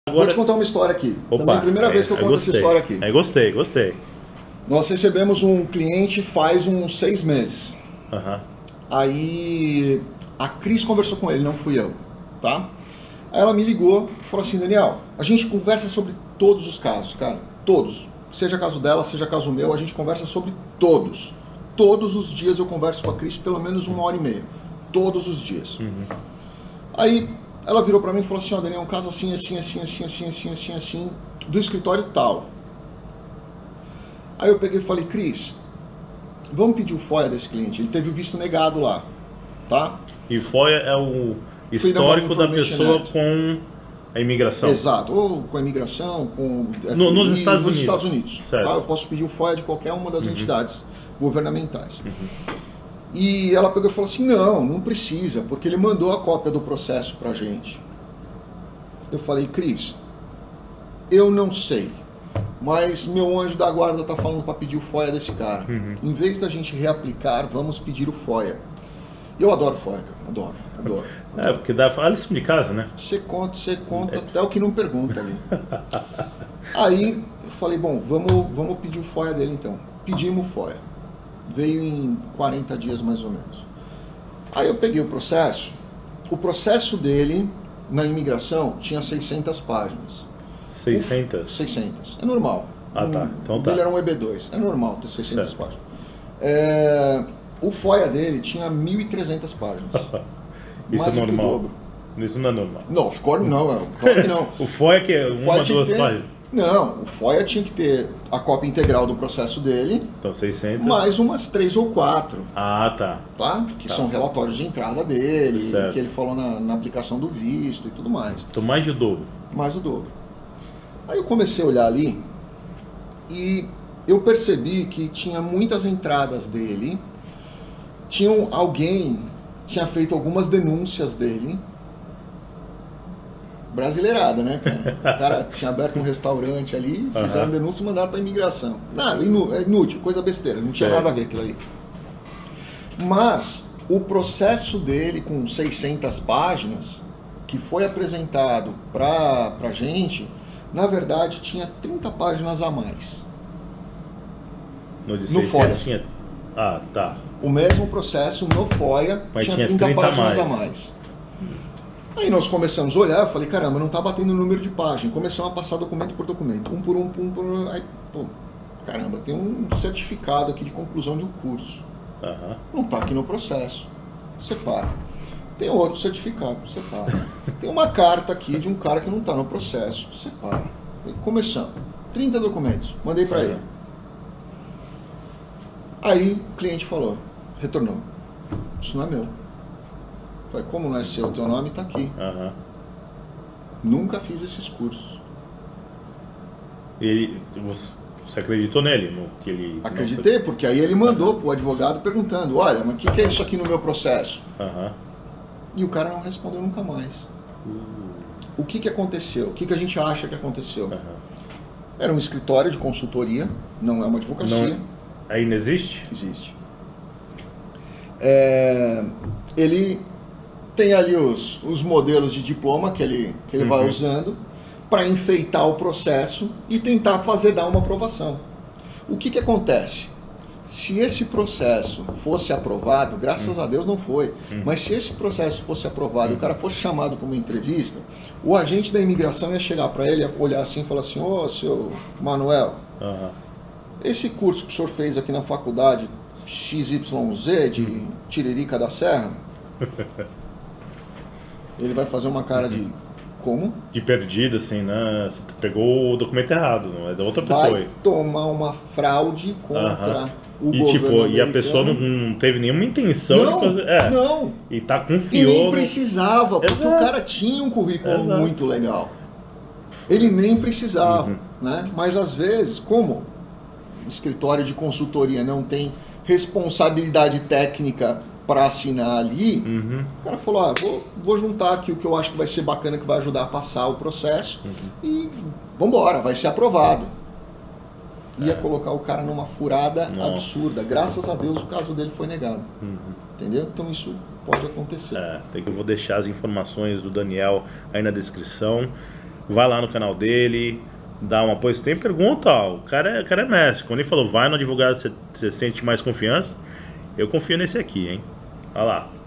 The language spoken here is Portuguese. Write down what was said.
Vou te contar uma história aqui. Opa, Também é a primeira vez que eu conto essa história aqui. Gostei. Nós recebemos um cliente faz uns 6 meses. Uhum. Aí a Cris conversou com ele, não fui eu, tá? Aí ela me ligou e falou assim: Daniel, a gente conversa sobre todos os casos, cara, todos. Seja caso dela, seja caso meu, a gente conversa sobre todos. Todos os dias eu converso com a Cris pelo menos 1h30. Todos os dias. Uhum. Aí ela virou pra mim e falou assim: ó, Daniel, um caso assim, do escritório tal. Aí eu peguei e falei: Cris, vamos pedir o FOIA desse cliente. Ele teve o visto negado lá, tá? E FOIA é o histórico da pessoa com a imigração. Exato, ou com a imigração, com nos Estados Unidos. Certo. Tá? Eu posso pedir o FOIA de qualquer uma das entidades governamentais. Uhum. E ela pegou e falou assim: não precisa, porque ele mandou a cópia do processo pra gente. Eu falei: Cris, eu não sei, mas meu anjo da guarda tá falando para pedir o FOIA desse cara. Uhum. Em vez da gente reaplicar, vamos pedir o FOIA. Eu adoro FOIA, cara. Adoro. É, porque dá a lição de casa, né? Você conta até o que não pergunta ali. Aí eu falei: bom, vamos pedir o FOIA dele então. Pedimos o FOIA. Veio em 40 dias mais ou menos. Aí eu peguei o processo dele na imigração tinha 600 páginas. 600? 600, é normal. Ah, tá. Então tá. Ele era um EB2, é normal ter 600 certo. páginas. O FOIA dele tinha 1.300 páginas. Isso mais é normal? Do que o dobro. Isso não é normal. Não, claro que não. O FOIA que é uma, duas páginas? Não, o FOIA tinha que ter a cópia integral do processo dele. Então 600. Mais umas 3 ou 4. Ah, tá. Tá? Que tá. são relatórios de entrada dele, certo. que ele falou na aplicação do visto e tudo mais. Então mais do dobro. Mais o dobro. Aí eu comecei a olhar ali e eu percebi que tinha muitas entradas dele. Alguém tinha feito algumas denúncias dele. Brasileirada, né, cara? O cara tinha aberto um restaurante ali, fizeram denúncia e mandaram para imigração. Nada, inútil, coisa besteira, não tinha nada a ver aquilo ali. Mas o processo dele com 600 páginas, que foi apresentado pra gente, na verdade tinha 30 páginas a mais. No FOIA. Tinha... Ah, tá. O mesmo processo no FOIA tinha 30 páginas a mais. Aí nós começamos a olhar, eu falei: caramba, não tá batendo o número de páginas. Começamos a passar documento por documento, um por um. Aí, pô, caramba, tem um certificado aqui de conclusão de um curso. Não tá aqui no processo. Separa. Tem outro certificado, separa. Tem uma carta aqui de um cara que não tá no processo, separa. Aí começamos. 30 documentos, mandei para ele. Aí o cliente retornou: isso não é meu. Falei: como não é seu? O teu nome está aqui. Nunca fiz esses cursos. Você acreditou nele? Que ele Acreditei, porque aí ele mandou para o advogado perguntando: olha, mas o que é isso aqui no meu processo? E o cara não respondeu nunca mais. O que aconteceu? O que a gente acha que aconteceu? Era um escritório de consultoria, não é uma advocacia. Ainda existe? Existe. Ele tem ali os modelos de diploma que ele vai usando para enfeitar o processo e tentar dar uma aprovação. O que acontece? Se esse processo fosse aprovado, graças a Deus não foi, mas se esse processo fosse aprovado e o cara fosse chamado para uma entrevista, o agente da imigração ia chegar para ele, ia olhar assim e falar assim: ô, seu Manuel, esse curso que o senhor fez aqui na faculdade XYZ de Tiririca da Serra, ele vai fazer uma cara de como? De perdido, assim, né? Você pegou o documento errado, não é da outra pessoa. Vai tomar uma fraude contra o governo e a pessoa não teve nenhuma intenção de fazer. Não. E tá confiou. E nem precisava, porque o cara tinha um currículo muito legal. Ele nem precisava, né? Mas às vezes, como o escritório de consultoria não tem responsabilidade técnica para assinar ali, o cara falou: vou juntar aqui o que eu acho que vai ser bacana, que vai ajudar a passar o processo e vambora, vai ser aprovado. Ia colocar o cara numa furada absurda. Graças a Deus o caso dele foi negado. Entendeu? Então isso pode acontecer. Eu vou deixar as informações do Daniel aí na descrição. vai lá no canal dele, dá um apoio. Você tem pergunta, ó, o cara é mestre. Quando ele falou, vai no advogado, você sente mais confiança, eu confio nesse aqui, hein? Olha lá.